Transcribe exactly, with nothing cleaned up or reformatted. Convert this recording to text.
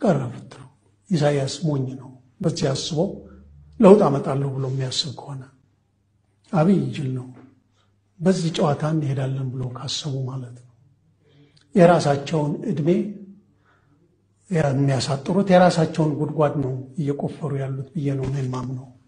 ቀረፍት ነው። ኢሳያስ ሞኝ ነው። በዚህ አስቦ ለውጥ አመጣለሁ ብሎ የሚያስብ ከሆነ አብይ ጅል ነው። በዚህ ጨዋታ እንሄዳለን ብሎ ካሰቡ ማለት ነው። የራሳቸውን እድሜ የሚያሳጥሩት የራሳቸውን ጉድጓድ ነው እየቆፈሩ ያሉት ብዬ ነው የማምነው።